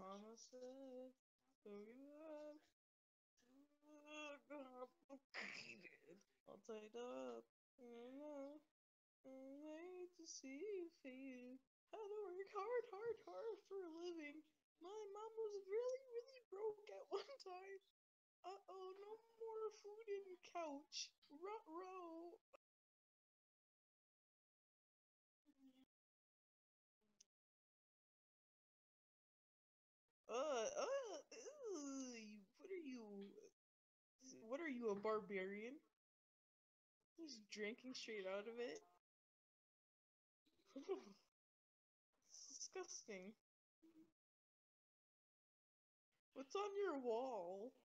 Mama said, so good. All tied up. I hate to see you fade. Had to work hard for a living. My mom was really broke at one time. Uh-oh, no more food in couch. Ruh-roh. What are you? What are you, a barbarian? Just drinking straight out of it? It's disgusting. What's on your wall?